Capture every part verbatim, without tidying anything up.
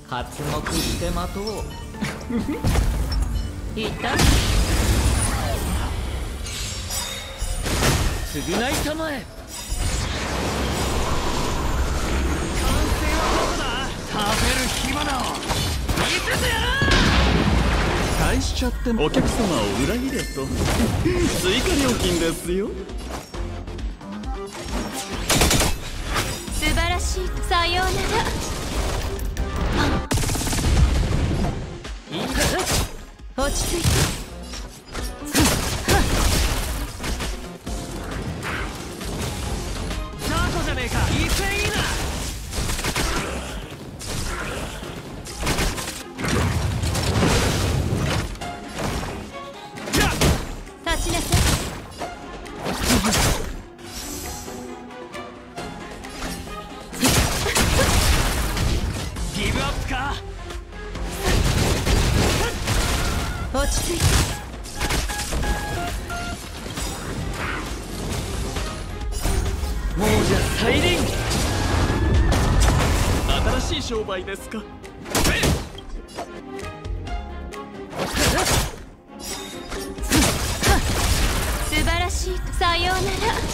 発目して待とう。いた。償いたまえ。 完成はどこだ。食べる暇なを見せてやる。 返しちゃってお客様を裏切れと追加料金ですよ。 素晴らしい。さようなら。 いい落ち着いて。 ザーコじゃねえか。威勢いいな。 立ちなさい。 ギブアップか。 落ち着いて。 もうじゃ再臨。新しい商売ですか。 素晴らしい。さようなら。 よ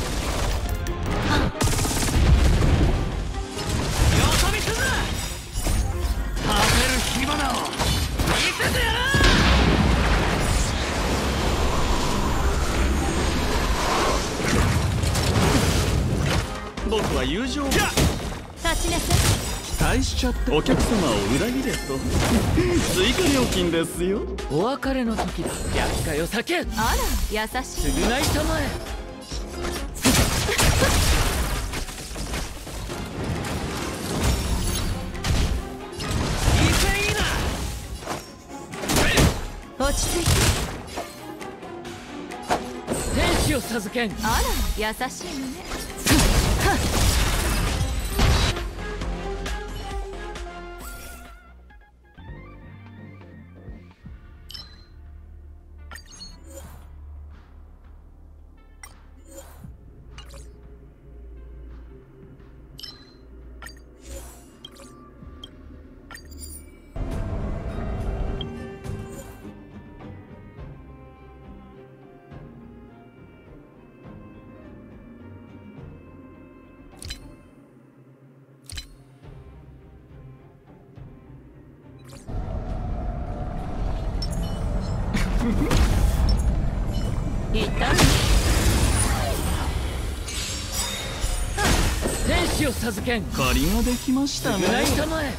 そ見すんな。食べる暇なを見せてやる。 僕は友情を立ちなさい。 返しちゃってお客様を裏切れと追加料金ですよ。 お別れの時だ。厄介を避け。 あら、優しい。 償いたまえ。 威勢いいな。 落ち着いて。 天使を授けん。 あら、優しいのね。 いた。天使を授けん。 借りができましたね。 償いたまえ。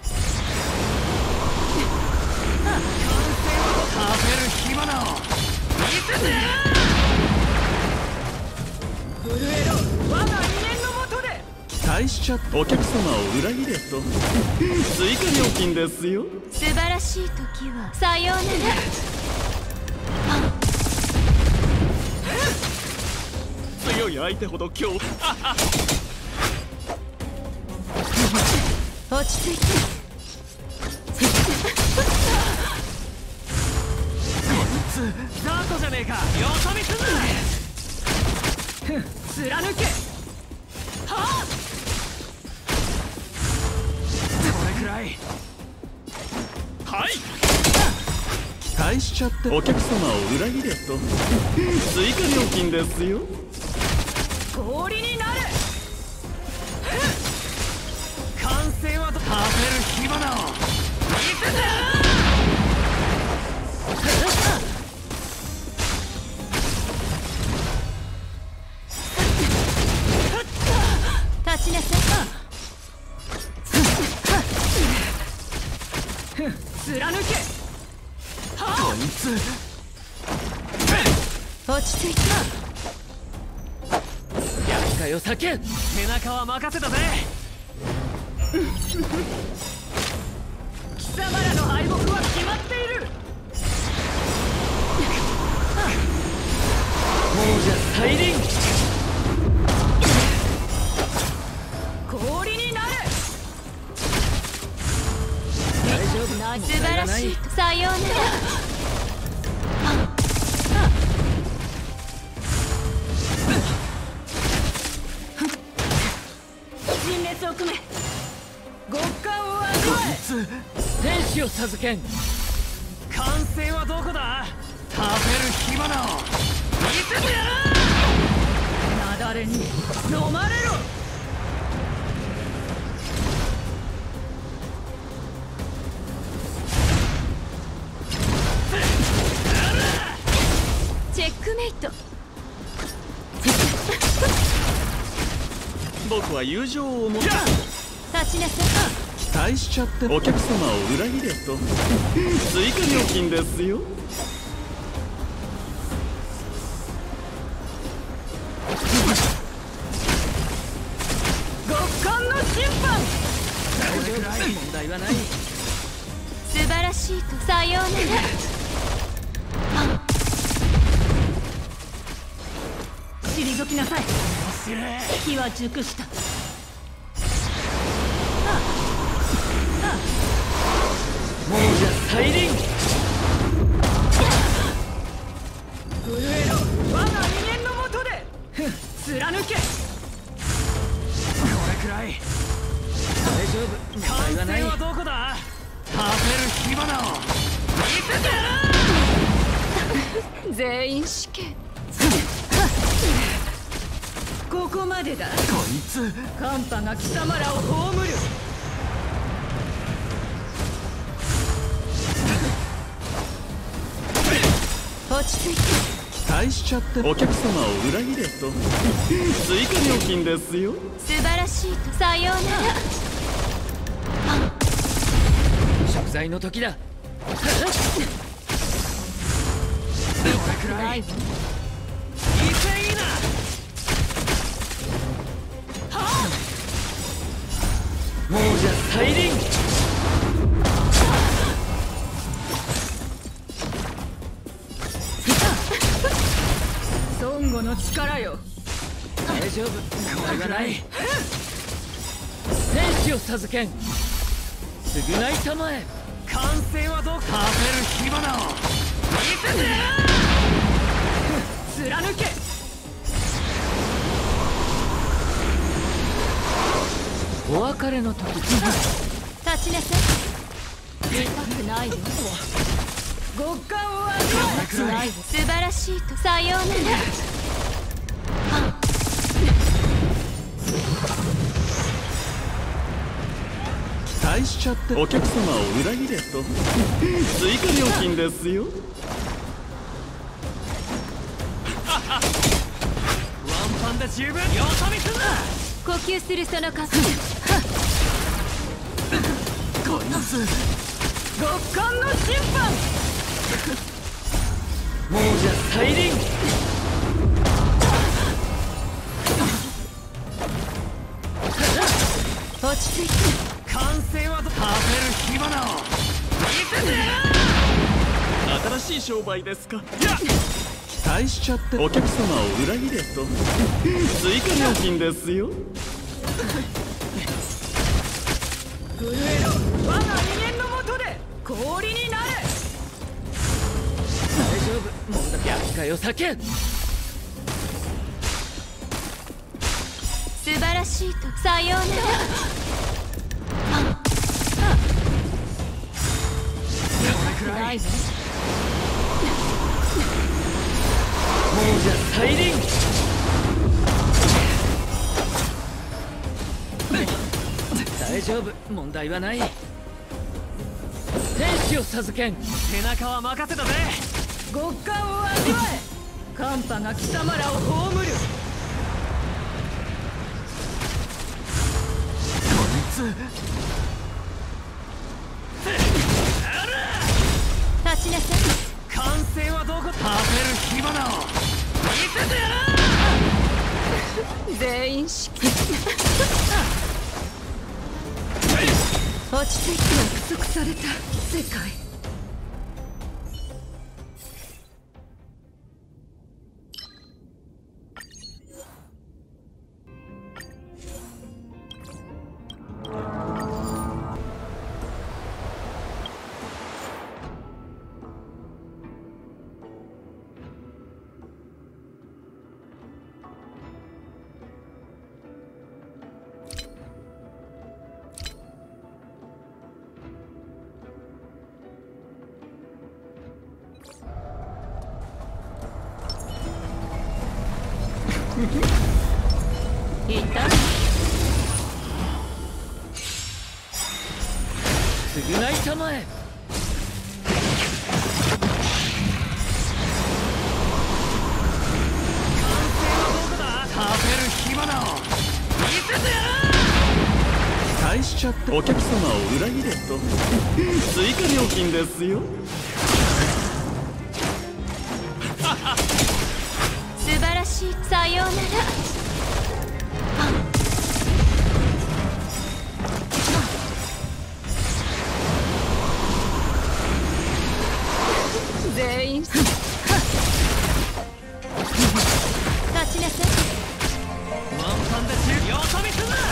食べる暇なを見せてやる。震えろ、我が理念のもとで。 返しちゃってお客様を裏切れと追加料金ですよ。 素晴らしい時はさようなら。 強い相手ほど今日落ち着いて。 ザーコじゃねえか。よそ見すんな。ふん、貫け。はあ。これくらい。 はい。返しちゃってお客様を裏切れと追加料金ですよ。 氷になる。完成はど食べる暇なを見せてやる。 立ちなさい。 貫け。 こいつ落ち着いて。 厄介を避け。 背中は任せたぜ。貴様らの敗北は決まっている。 もうじゃ再臨。 氷になる。 大丈夫。 素晴らしい。さようなら。 陣列を組め。極寒を味わえ。 を授けん。 完成はどこだ。食べる火花を見せてやる。雪崩に飲まれろ。 チェックメイト。 僕は友情を持って立ちなさい。 大しちゃってお客様を裏切れと追加料金ですよ。 極寒の審判。 大丈夫、問題はない。 素晴らしいとさようなら。 退きなさい。火は熟した。 亡者再臨。 震えろ我が人間のもとで。ふん貫け。これくらい。 大丈夫、問題はない。 完成はどこだ。食べる火花を見せてやる。 全員死刑。 ここまでだ。こいつ寒波が貴様らを葬る。 落ち着いて。 大しちゃってお客様を裏切れと追加料金ですよ。 素晴らしいとさようなら。 食材の時だ。 これくらい。威勢いいな。 亡者再臨。 孫悟の力よ。 大丈夫、問題はない。天使を授けん。償いたまえ。 完成はどこ。食べる火花を見せてやる。貫け。 お別れの時。 立ちなさい。痛くないよ。 極寒を味わえ。 つない素晴らしいとさようなら。 大しちゃってお客様を裏切れと追加料金ですよ。 ワンパンで十分。よそ見すんな。 呼吸するその数。 こいつ極寒の審判。 亡者再臨。 落ち着いて。 完成はど。食べる火花を見せてやる。 新しい商売ですか。大しちゃってお客様を裏切れと追加料金ですよ。 震えろ我が人間のもとで氷になれ。 大丈夫、問題。厄介を避けん。 素晴らしいとさようなら。ないわ。 亡者再臨。大丈夫、問題はない。天使を授けん。 背中は任せたぜ。極寒を味わえ。寒波が貴様らを葬る。こいつ立ちなさい。 完成はどこ。食べる火花を見せてやる。 全員死刑。落ち着いて。 約束された世界。 いた償いたまえ。 食べる暇だを見せてやる。 期待しちゃってお客様を裏切れと追加料金ですよ。 素晴らしい。さようなら。全員立ちなさい。 ワンパンで中よそ見すんな。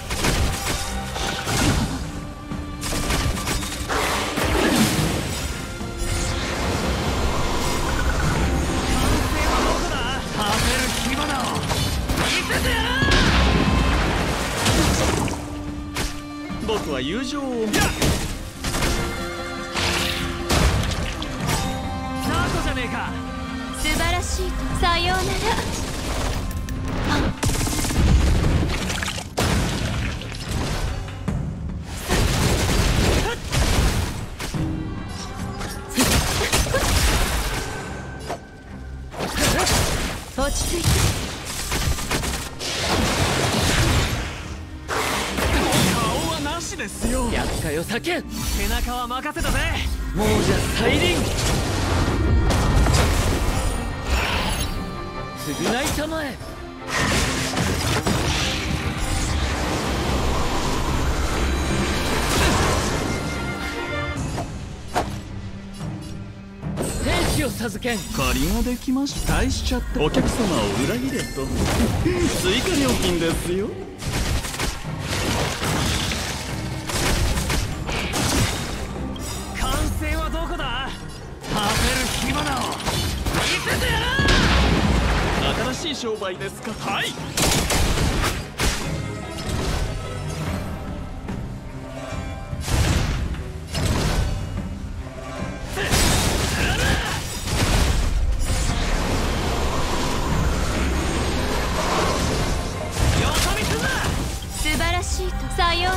僕は友情を。 ザーコじゃねえか。 素晴らしい。さようなら。落ち着いて。 顔はなしですよ。 厄介を避けん。 背中は任せたぜ。 亡者再臨。償いたまえ。天使を授けん。 借りができました。期待しちゃってお客様を裏切れと追加料金ですよ。 完成はどこだ。食べる暇だを見せてやる。 新しい商売ですか。はい。 素晴らしいと。さようなら。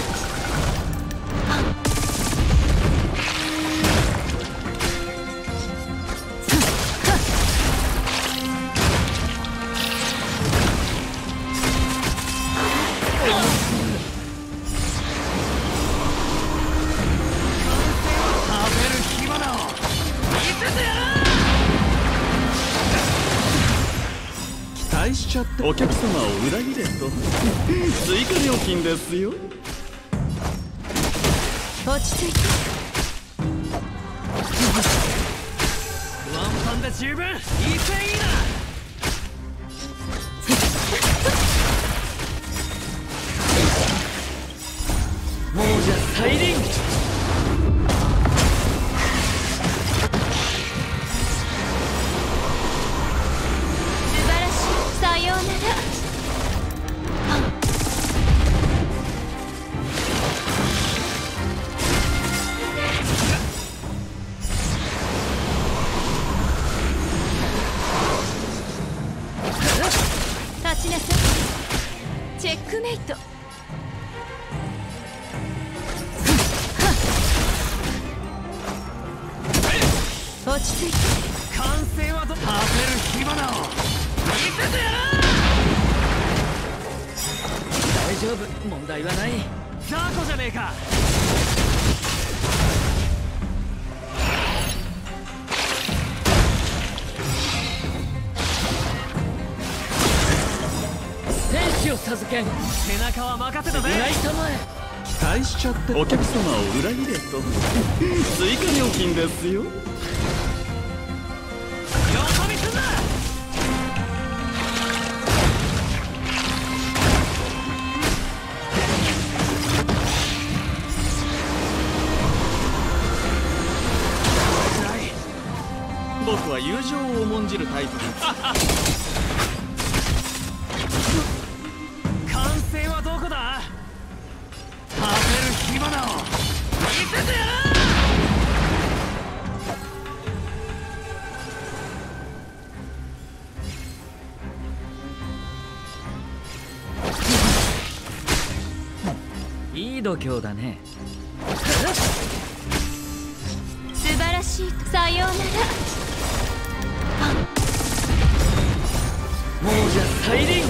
期待しちゃってお客様を裏切れと追加料金ですよ。 落ち着いて。 ワンパンで十分。いい線いいな。 亡者再臨。 さようなら。立ちなさい。チェックメイト。落ち着いて。 完成はど食べる暇だを見せてやる。 大丈夫、問題はない。 ザーコじゃねえか。 天使を授けん。 背中は任せたぜ。 償いたまえ。 期待しちゃってお客様を裏切れと追加料金ですよ。 よそ見すんな。 僕は友情を重んじるタイプです。 完成はどこだ。食べる暇だを見せてやる。 度胸だね。 素晴らしいとさようなら。 亡者再臨。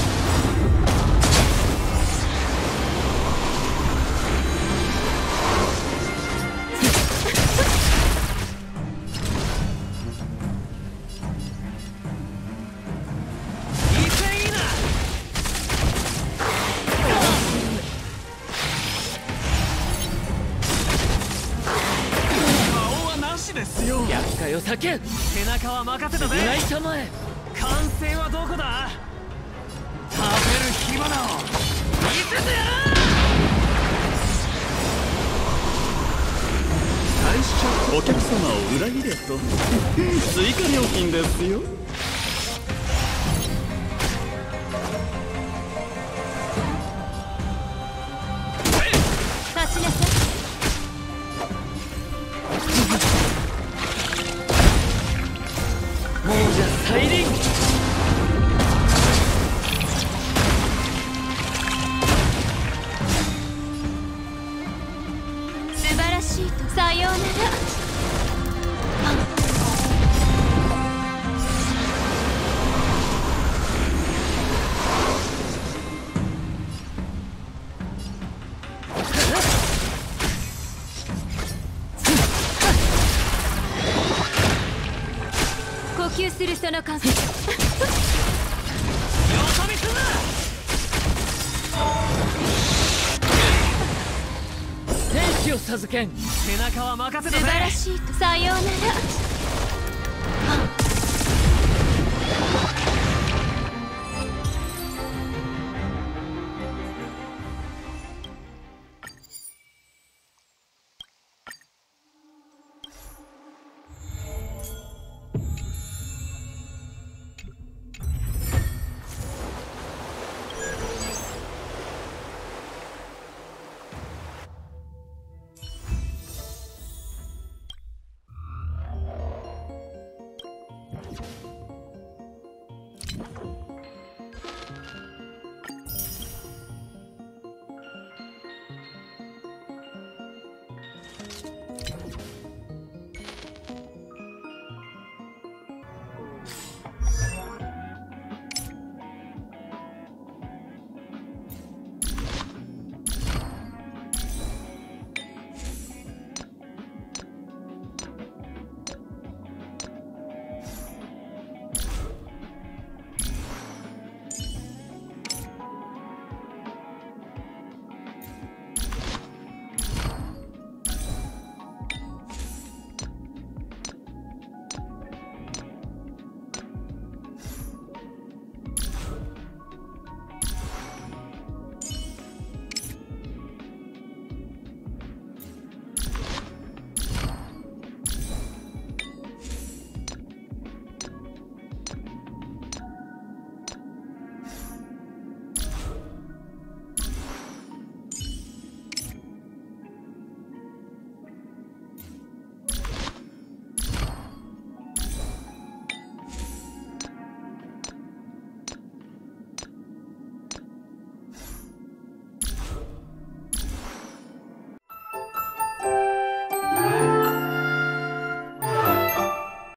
厄介を避け。 背中は任せたぜ。 償いたまえ。 完成はどこだ。食べる火花を見せてやる。 大使ちゃん、お客様を裏切れと追加料金ですよ。 立ちなさい。 亡者再臨。 素晴らしいとさようなら。呼吸するその感覚。 よそ見すんな。 天使を授けん。 背中は任せたぜ。 素晴らしいとさようなら。 you